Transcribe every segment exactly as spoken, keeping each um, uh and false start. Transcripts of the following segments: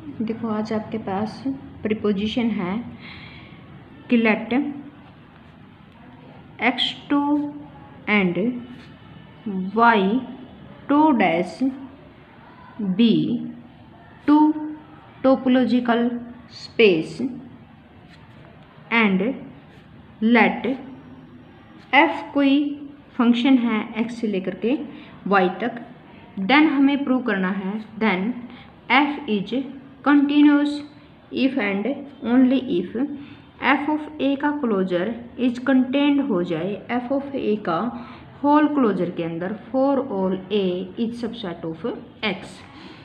देखो आज आपके पास प्रीपोजिशन है कि let X two and Y two dash B two topological space and let F कोई फंक्शन है एक्स से लेकर के वाई तक, देन हमें प्रूव करना है then F is continuous if and only if F of A का क्लोजर इज कंटेंड हो जाए एफ ऑफ ए का होल क्लोजर के अंदर for all A is subset of X.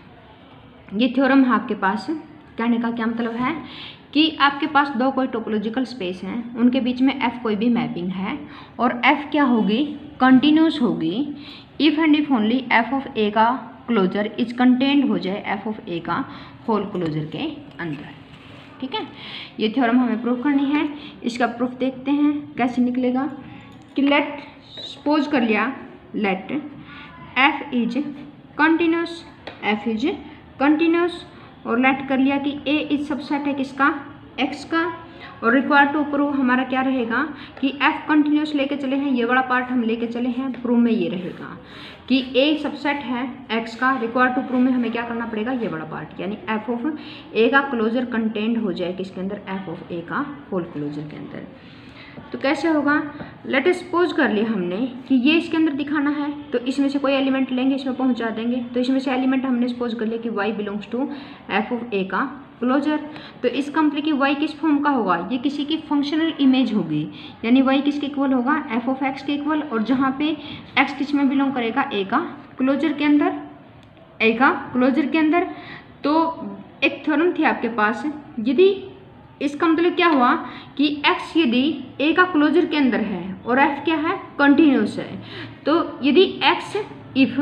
ये थ्योरम है आपके पास। कहने का क्या मतलब है कि आपके पास दो कोई टोपोलॉजिकल स्पेस हैं, उनके बीच में एफ कोई भी मैपिंग है और एफ क्या होगी, कंटिन्यूस होगी if and if only F of A का क्लोजर इज कंटेंड हो जाए एफ ऑफ ए का होल क्लोजर के अंदर। ठीक है, ये थ्योरम हमें प्रूफ करनी है। इसका प्रूफ देखते हैं कैसे निकलेगा कि लेट सपोज कर लिया let F is continuous, F is continuous और लेट कर लिया कि ए इज सबसेट है किसका, एक्स का, और रिक्वायर टू प्रूव हमारा क्या रहेगा कि एफ कंटिन्यूस लेके चले हैं, ये वाला पार्ट हम लेके चले हैं, प्रूव में ये रहेगा कि ए सबसेट है एक्स का। रिक्वायर टू प्रूव में हमें क्या करना पड़ेगा, ये वाला पार्ट, यानी एफ ऑफ ए का क्लोजर कंटेंड हो जाए किसके अंदर, एफ ऑफ ए का होल क्लोजर के अंदर। तो कैसे होगा, लेट अस सपोज कर लिया हमने कि ये इसके अंदर दिखाना है, तो इसमें से कोई एलिमेंट लेंगे, इसमें पहुंचा देंगे। तो इसमें से एलिमेंट हमने सपोज कर लिया कि y belongs to F of A का क्लोजर। तो इसका मतलब कि y किस फॉर्म का होगा, ये किसी की फंक्शनल इमेज होगी, यानी y किसके इक्वल होगा, एफ ऑफ एक्स के इक्वल, और जहाँ पे x किस में बिलोंग करेगा, ए का क्लोजर के अंदर, ए का क्लोजर के अंदर। तो एक थ्योरम थी आपके पास, यदि इसका मतलब क्या हुआ कि x यदि a का क्लोजर के अंदर है और f क्या है, कंटिन्यूस है, तो यदि x if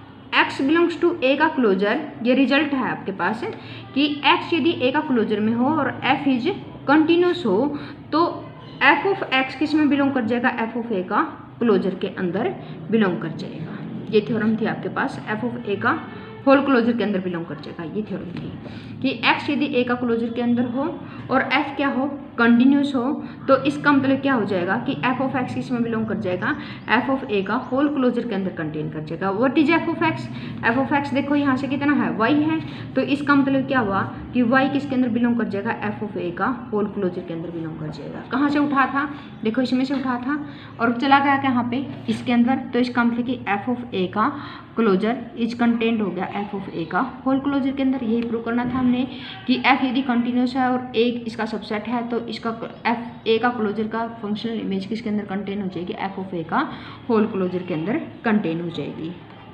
x belongs to a का क्लोजर, ये रिजल्ट है आपके पास कि x यदि a का क्लोजर में हो और f इज कंटिन्यूस हो, तो f ऑफ x किस में बिलोंग कर जाएगा, f ऑफ a का क्लोजर के अंदर बिलोंग कर जाएगा। ये थ्योरम थी आपके पास, f ऑफ a का होल क्लोजर के अंदर बिलोंग कर जाएगा। ये थ्योरम थी कि x यदि a का क्लोजर के अंदर हो और f क्या हो, कंटिन्यूस हो, तो इसका मतलब क्या हो जाएगा कि f ऑफ x किस में बिलोंग कर जाएगा, f ऑफ a का होल क्लोजर के अंदर कंटेन कर जाएगा। What is f of x, f of x देखो यहाँ से कितना है, y है, तो इसका मतलब क्या हुआ कि y किसके अंदर बिलोंग कर जाएगा, f ऑफ a का होल क्लोजर के अंदर बिलोंग कर जाएगा। कहाँ से उठा था, देखो इसमें से उठा था और चला गया कहाँ पे, इसके अंदर, तो इसका मतलब कि f ऑफ a का क्लोजर इज कंटेंट हो गया एफ ऑफ ए का होल क्लोजर के अंदर। यही प्रूव करना था हमने कि एफ यदि कंटिन्यूस है और ए इसका सबसेट है, तो इसका एफ ए का क्लोजर का फंक्शनल इमेज किसके अंदर कंटेन हो जाएगी, एफ ऑफ ए का होल क्लोजर के अंदर कंटेन हो जाएगी।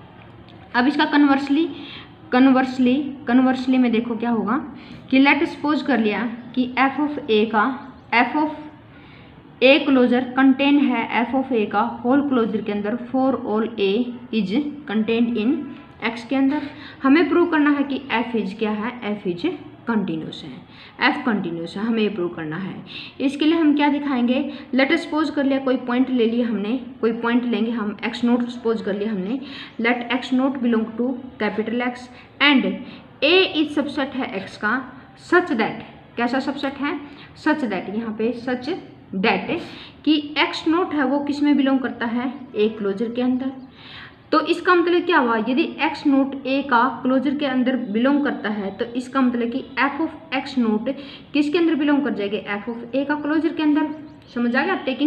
अब इसका कन्वर्सली कन्वर्सली कन्वर्सली में देखो क्या होगा कि लेट सपोज कर लिया कि एफ ऑफ ए का F of A closure contain है एफ ऑफ ए का होल क्लोजर के अंदर for all A is content in X के अंदर। हमें प्रूव करना है कि एफ इज क्या है, एफ इज कंटिन्यूस है, एफ कंटिन्यूस है, हमें ये प्रूव करना है। इसके लिए हम क्या दिखाएंगे, लेट अस सपोज कर लिया कोई पॉइंट ले लिया हमने, कोई पॉइंट लेंगे हम, एक्स नोट सपोज कर लिया हमने, let X not belong to capital X and A is subset है एक्स का, सच दैट, कैसा सबसेट है, सच दैट, यहाँ पे सच दैट कि एक्स नोट है वो किस में बिलोंग करता है, ए क्लोजर के अंदर। तो इसका मतलब क्या हुआ, यदि एक्स नोट ए का क्लोजर के अंदर बिलोंग करता है, तो इसका मतलब कि एफ ऑफ एक्स नोट किसके अंदर बिलोंग कर जाएगी, एफ ऑफ ए का क्लोजर के अंदर। समझ आ गया, taking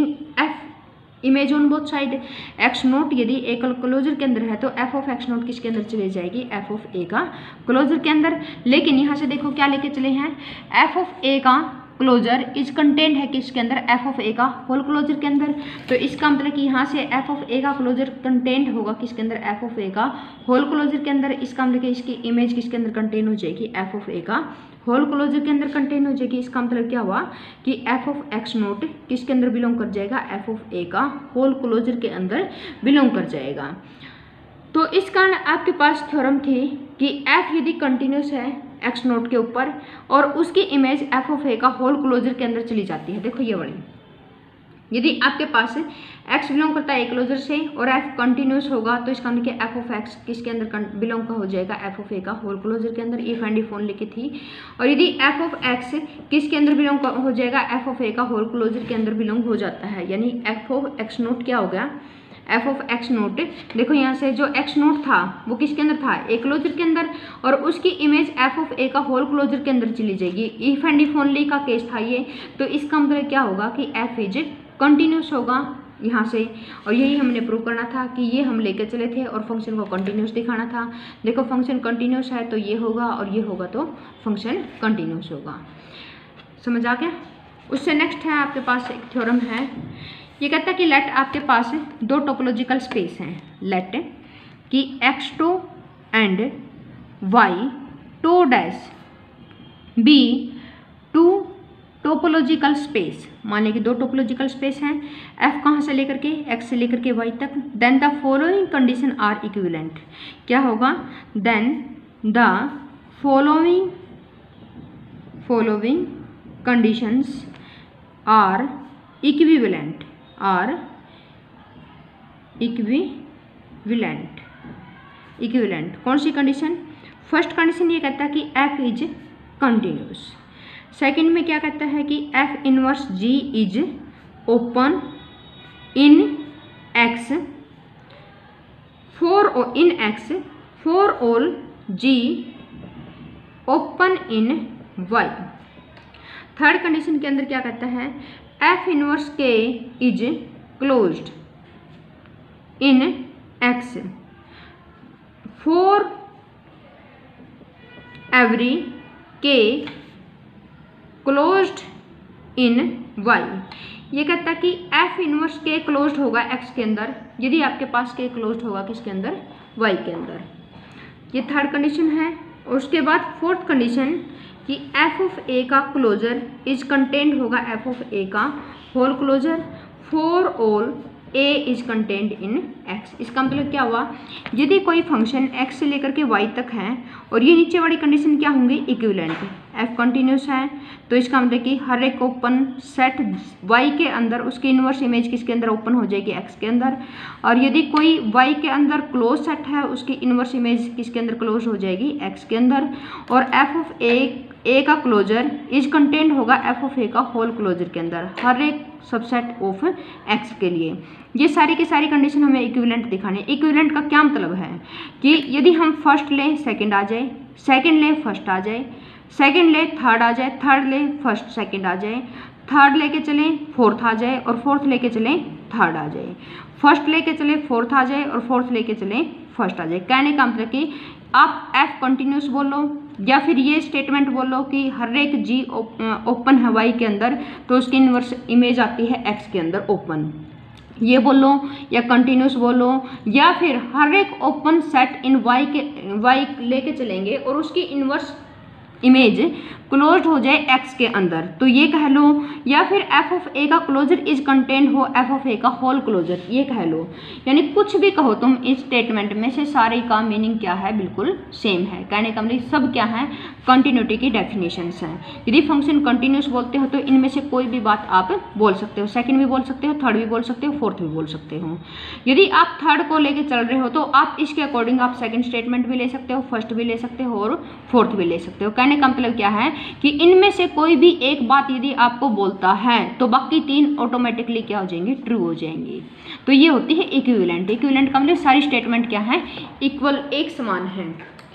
F image on both side, X not यदि ए का क्लोजर के अंदर है तो एफ ऑफ एक्स नोट किसके अंदर चले जाएगी, एफ ऑफ ए का क्लोजर के अंदर। लेकिन यहाँ से देखो क्या लेके चले हैं, एफ ऑफ ए का क्लोजर इज कंटेंट है किसके अंदर, एफ ऑफ ए का होल क्लोजर के अंदर। तो इसका मतलब कि यहाँ से एफ ऑफ ए का क्लोजर कंटेंट होगा किसके अंदर, एफ ऑफ ए का होल क्लोजर के अंदर। इसका मतलब कि इसकी इमेज किसके अंदर कंटेन हो जाएगी, एफ ऑफ ए का होल क्लोजर के अंदर कंटेन हो जाएगी। इसका मतलब क्या हुआ कि एफ ऑफ एक्स नोट किसके अंदर बिलोंग कर जाएगा, एफ ऑफ ए का होल क्लोजर के अंदर बिलोंग कर जाएगा। तो इस कारण आपके पास थ्योरम थी कि एफ यदि कंटिन्यूस है एक्स नोट के ऊपर और उसकी इमेज एफ ऑफ ए का होल क्लोजर के अंदर चली जाती है। देखो ये वाली, यदि आपके पास एक्स बिलोंग करता है ए क्लोजर से और एफ कंटिन्यूस होगा तो इसका मतलब एफ ऑफ एक्स किसके अंदर बिलोंग का हो जाएगा, एफ ऑफ ए का होल क्लोजर के अंदर। इफ एंड इफ ओनली की थी। और यदि एफ ऑफ एक्स किसके अंदर बिलोंग हो जाएगा, एफ ऑफ ए का होल क्लोजर के अंदर बिलोंग हो जाता है। यानी एफ ऑफ एक्स नोट क्या हो गया, एफ ऑफ एक्स नोट, देखो यहाँ से जो एक्स नोट था वो किसके अंदर था, ए क्लोजर के अंदर, और उसकी इमेज एफ ऑफ ए का होल क्लोजर के अंदर चली जाएगी। इफ एंड इफ ओनली का केस था ये, तो इसका मतलब क्या होगा कि एफ इज कंटिन्यूस होगा यहाँ से। और यही हमने प्रूव करना था कि ये हम लेके चले थे और फंक्शन को कंटिन्यूस दिखाना था। देखो फंक्शन कंटिन्यूस है तो ये होगा और ये होगा तो फंक्शन कंटिन्यूस होगा। समझ आ गया। उससे नेक्स्ट है आपके पास एक थ्योरम है, ये कहता है कि लेट आपके पास दो टोपोलॉजिकल स्पेस हैं, लेट कि X two and Y two dash B two topological space. मान लें कि दो टोपोलॉजिकल स्पेस हैं, एफ कहाँ से लेकर के, एक्स से लेकर के वाई तक। Then the following condition are equivalent. क्या होगा, then the following following conditions are equivalent are equivalent equivalent कौन सी कंडीशन, फर्स्ट कंडीशन ये कहता है कि एफ इज कंटिन्यूस। सेकंड में क्या कहता है कि F inverse G is open in X for in X for all G open in Y. Third condition के अंदर क्या कहता है, F inverse K is closed in X for every K closed in Y. ये कहता है कि F inverse K closed होगा एक्स के अंदर यदि आपके पास के क्लोज्ड होगा किसके अंदर, वाई के अंदर। ये थर्ड कंडीशन है। और उसके बाद फोर्थ कंडीशन कि एफ ऑफ ए का क्लोजर इज कंटेंट होगा एफ ऑफ ए का whole closure for all A is content in X. इसका मतलब क्या हुआ, यदि कोई फंक्शन एक्स से लेकर के वाई तक है और ये नीचे वाली कंडीशन क्या होंगी, इक्विवेलेंट, एफ कंटिन्यूस है तो इसका मतलब कि हर एक ओपन सेट वाई के अंदर उसकी इनवर्स इमेज किसके अंदर ओपन हो जाएगी, एक्स के अंदर। और यदि कोई वाई के अंदर क्लोज सेट है उसकी इनवर्स इमेज किसके अंदर क्लोज हो जाएगी, एक्स के अंदर। और एफ ऑफ ए ए का क्लोजर इज कंटेंट होगा एफ ऑफ ए का होल क्लोजर के अंदर हर एक सबसेट ऑफ एक्स के लिए। ये सारी की सारी कंडीशन हमें इक्विवेलेंट दिखाने। इक्विवेलेंट का क्या मतलब है कि यदि हम फर्स्ट लें सेकंड आ जाए, सेकंड लें फर्स्ट आ जाए, सेकंड ले थर्ड आ जाए, थर्ड ले फर्स्ट सेकंड आ जाए, थर्ड लेके चलें फोर्थ आ जाए और फोर्थ लेके चलें थर्ड आ जाए, फर्स्ट लेके चले फोर्थ आ जाए और फोर्थ लेके चलें फर्स्ट आ जाए। कहने का मतलब कि आप एफ कंटिन्यूस बोल लो या फिर ये स्टेटमेंट बोल लो कि हर एक जी ओपन है वाई के अंदर तो उसकी इनवर्स इमेज आती है एक्स के अंदर ओपन, ये बोल लो या कंटिन्यूस बोलो, या फिर हर एक ओपन सेट इन वाई के वाई लेके चलेंगे और उसकी इनवर्स इमेज क्लोज्ड हो जाए एक्स के अंदर तो ये कह लो, या फिर एफ ऑफ ए का क्लोजर इज कंटेंट हो एफ ऑफ ए का होल क्लोजर ये कह लो। यानी कुछ भी कहो तुम इस स्टेटमेंट में से सारे का मीनिंग क्या है, बिल्कुल सेम है। कहने का मतलब सब क्या है, कंटिन्यूटी की डेफिनेशंस हैं। यदि फंक्शन कंटिन्यूस बोलते हो तो इनमें से कोई भी बात आप बोल सकते हो, सेकेंड भी बोल सकते हो, थर्ड भी बोल सकते हो, फोर्थ भी बोल सकते हो। यदि आप थर्ड को लेके चल रहे हो तो आप इसके अकॉर्डिंग आप सेकेंड स्टेटमेंट भी ले सकते हो, फर्स्ट भी ले सकते हो और फोर्थ भी ले सकते हो। कहने का मतलब क्या है कि इनमें से कोई भी एक बात यदि आपको बोलता है तो बाकी तीन ऑटोमेटिकली क्या हो जाएंगी, ट्रू हो जाएंगी। तो ये होती है इक्विवेलेंट। इक्विवेलेंट का मतलब सारी स्टेटमेंट क्या है, इक्वल, एक समान है।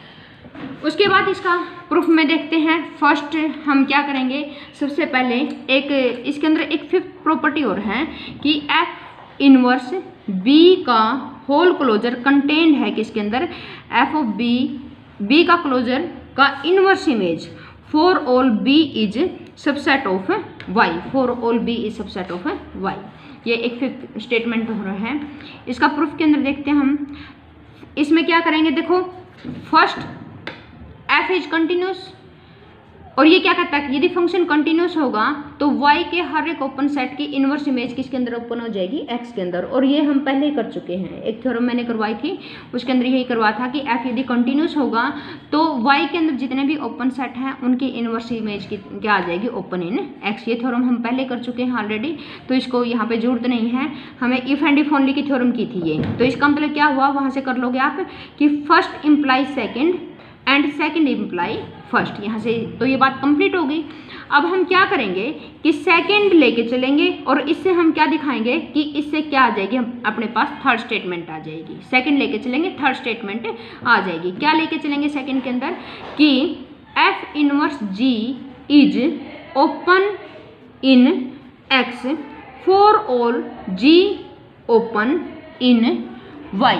उसके बाद इसका प्रूफ में देखते हैं। फर्स्ट हम क्या करेंगे, सबसे पहले एक इसके अंदर एक फिफ्थ प्रॉपर्टी और है कि एफ इनवर्स बी का होल क्लोजर कंटेन्ड है किसके अंदर, एफ ऑफ बी, बी का क्लोजर का inverse image for all B is subset of Y, for all B is subset of Y. ये एक फिफ्थ स्टेटमेंट हो रहा है। इसका प्रूफ के अंदर देखते हैं हम। इसमें क्या करेंगे, देखो फर्स्ट एफ इज कंटिन्यूस, और ये क्या कहता है कि यदि फंक्शन कंटिन्यूस होगा तो y के हर एक ओपन सेट की इनवर्स इमेज किसके अंदर ओपन हो जाएगी, x के अंदर। और ये हम पहले ही कर चुके हैं, एक थ्योरम मैंने करवाई थी उसके अंदर यही करवा था कि f यदि कंटिन्यूस होगा तो y के अंदर जितने भी ओपन सेट हैं उनकी इनवर्स इमेज की क्या आ जाएगी, ओपन इन x। ये थ्योरम हम पहले कर चुके हैं ऑलरेडी, तो इसको यहाँ पे जरूरत नहीं है। हमें इफ एंड इफ ओनली की थ्योरम की थी ये, तो इसका मतलब क्या हुआ, वहाँ से कर लोगे आप कि first imply second and second imply first, यहाँ से तो ये बात कंप्लीट हो गई। अब हम क्या करेंगे कि सेकेंड लेके चलेंगे और इससे हम क्या दिखाएंगे कि इससे क्या आ जाएगी, हम अपने पास थर्ड स्टेटमेंट आ जाएगी। सेकेंड लेके चलेंगे, थर्ड स्टेटमेंट आ जाएगी। क्या लेके चलेंगे सेकेंड के अंदर कि F inverse G is open in X for all G open in Y,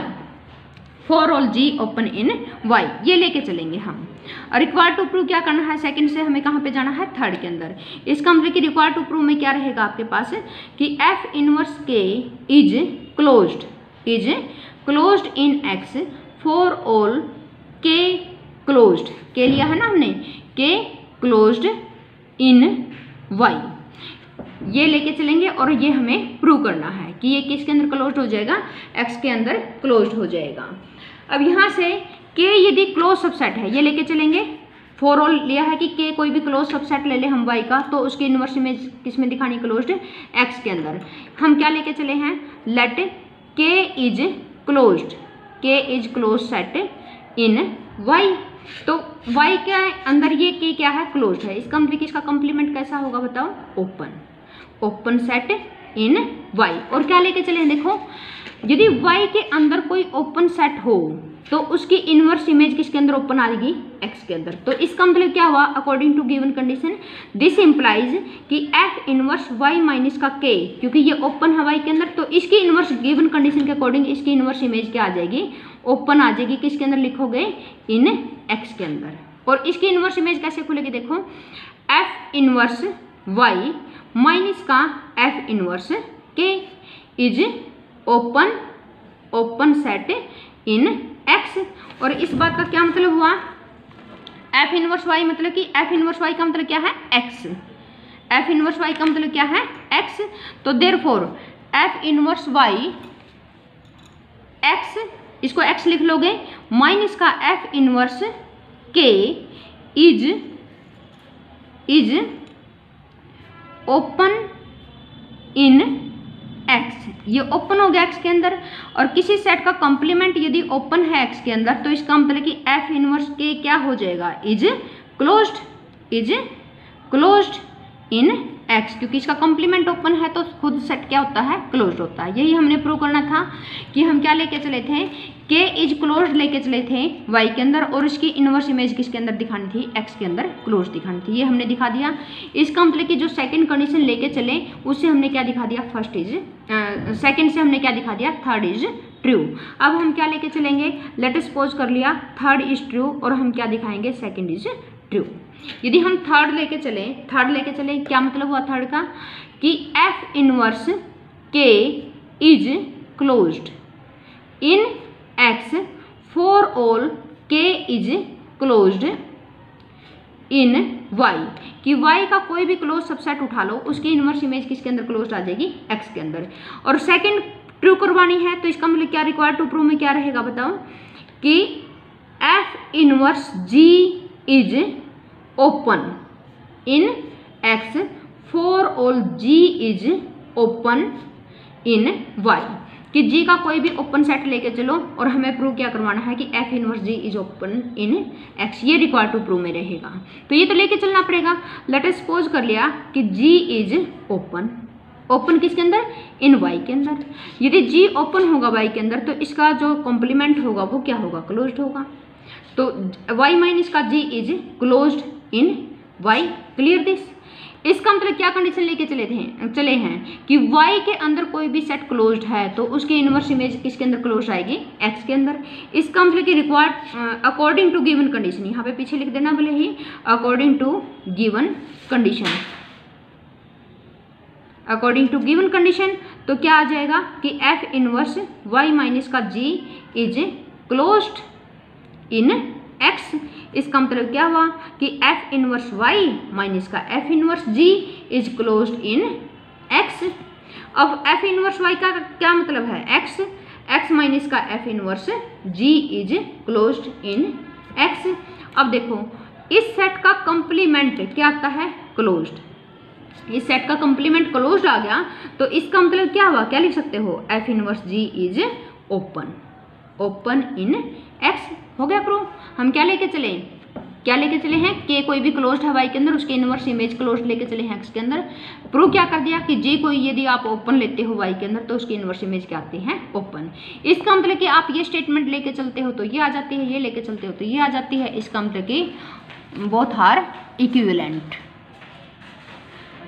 for all G open in Y, ये लेके चलेंगे हम। और रिक्वायर्ड टू प्रूव क्या करना है, सेकंड से हमें कहाँ पे जाना है, थर्ड के अंदर। इसका मतलब कि रिक्वायर्ड टू प्रूव में क्या रहेगा आपके पास कि F inverse K is closed, is closed in X for all K closed, के लिया है ना हमने, के क्लोज्ड इन वाई, ये लेके चलेंगे और ये हमें प्रूव करना है कि ये किसके अंदर क्लोज्ड हो जाएगा, एक्स के अंदर क्लोज्ड हो जाएगा। अब यहाँ से के यदि क्लोज सबसेट है, ये लेके चलेंगे। फॉर ऑल लिया है कि के कोई भी क्लोज सबसेट ले ले हम वाई का, तो उसकी इनवर्स इमेज किस में दिखानी, क्लोज्ड एक्स के अंदर। हम क्या लेके चले हैं, let K is closed, K is close set in Y, तो वाई के अंदर ये के क्या है, क्लोज्ड है। इसका मतलब इसका कंप्लीमेंट कैसा होगा बताओ, open, open set in Y. और क्या लेके चले हैं, देखो यदि वाई के अंदर कोई ओपन सेट हो तो उसकी इनवर्स इमेज किसके अंदर ओपन आएगी, एक्स के अंदर। तो इसका मतलब क्या हुआ, according to given condition this implies कि एफ इनवर्स वाई माइनस का के, क्योंकि ये ओपन है वाई के अंदर, तो इसकी इनवर्स गिवन कंडीशन के अकॉर्डिंग इसकी इनवर्स इमेज क्या आ जाएगी, ओपन आ जाएगी। किसके अंदर लिखोगे, इन एक्स के अंदर। और इसकी इनवर्स इमेज कैसे खुलेगी, देखो एफ इनवर्स वाई माइनस का F inverse K is open, open set in X. और इस बात का क्या मतलब हुआ, एफ इनवर्स वाई मतलब कि एफ इनवर्स वाई का मतलब क्या है, एक्स, एफ इनवर्स वाई का मतलब क्या है, एक्स। तो therefore F inverse Y X, इसको एक्स लिख लोगे, माइनस का F inverse K is is open in X, ये ओपन हो गया एक्स के अंदर। और किसी सेट का कॉम्प्लीमेंट यदि ओपन है एक्स के अंदर, तो इसका मतलब कि एफ इनवर्स के क्या हो जाएगा, is closed, is closed in X, क्योंकि इसका कॉम्प्लीमेंट ओपन है तो खुद सेट क्या होता है, क्लोज्ड होता है। यही हमने प्रूव करना था कि हम क्या लेके चले थे, के इज क्लोज्ड लेके चले थे वाई के अंदर, और उसकी इनवर्स इमेज किसके अंदर दिखानी थी, एक्स के अंदर क्लोज दिखानी थी। ये हमने दिखा दिया। इसका मतलब कि जो सेकंड कंडीशन लेके चले उससे हमने क्या दिखा दिया, फर्स्ट इज, सेकंड से हमने क्या दिखा दिया, थर्ड इज ट्रू। अब हम क्या लेके चलेंगे, लेट अस सपोज कर लिया थर्ड इज ट्रू, और हम क्या दिखाएंगे, सेकंड इज ट्रू। यदि हम थर्ड लेके चले, थर्ड लेके चले क्या मतलब हुआ थर्ड का, कि F inverse K is closed in X for all K is closed in Y, कि वाई का कोई भी क्लोज सबसेट उठा लो उसकी इनवर्स इमेज किसके अंदर क्लोज्ड आ जाएगी, एक्स के अंदर। और सेकंड ट्रू करवानी है तो इसका मतलब क्या, रिक्वायर्ड टू प्रूव में क्या रहेगा बताओ, कि F inverse G is open in X for all G is open in Y, कि जी का कोई भी ओपन सेट लेके चलो और हमें प्रूव क्या करवाना है कि F inverse G is open in X, ये रिक्वायर्ड टू प्रूव में रहेगा। तो ये तो लेके चलना पड़ेगा। लेट अस सपोज कर लिया कि जी इज ओपन, ओपन किसके अंदर, इन वाई के अंदर। यदि जी ओपन होगा वाई के अंदर तो इसका जो कॉम्प्लीमेंट होगा वो क्या होगा, क्लोज्ड होगा। तो y माइनस का g is closed in y, clear this. इसका मतलब क्या कंडीशन लेके चले थे चले हैं कि y के अंदर कोई भी सेट क्लोज्ड है तो उसकी इनवर्स इमेज किसके अंदर क्लोज आएगी, x के अंदर। इसका मतलब कि required according to given condition, यहाँ पे पीछे लिख देना भले ही, according to given condition, according to given condition तो क्या आ जाएगा कि f इनवर्स y माइनस का g is closed in X, इसका मतलब क्या हुआ कि एफ इनवर्स वाई माइनस का F inverse G is closed in X. अब एफ इनवर्स वाई का क्या मतलब है, एक्स, एक्स माइनस का F inverse G is closed in X. अब देखो इस सेट का कंप्लीमेंट क्या आता है, क्लोज्ड, इस सेट का कंप्लीमेंट क्लोज्ड आ गया तो इसका मतलब क्या हुआ, क्या लिख सकते हो, F inverse G is open, open in X. हो गया प्रूव। हम क्या लेके चले, क्या लेके चले हैं कि कोई भी क्लोज्ड है वाई के अंदर उसके इनवर्स इमेज क्लोज्ड लेके चले हैं एक्स के अंदर। प्रूव क्या कर दिया कि जी कोई यदि आप ओपन लेते हो वाई के अंदर तो उसकी इनवर्स इमेज क्या आती है, ओपन। इसका मतलब कि आप ये स्टेटमेंट लेके चलते हो तो ये आ जाती है, ये लेके चलते हो तो ये आ जाती है, इसका मतलब कि बोथ आर इक्विवेलेंट।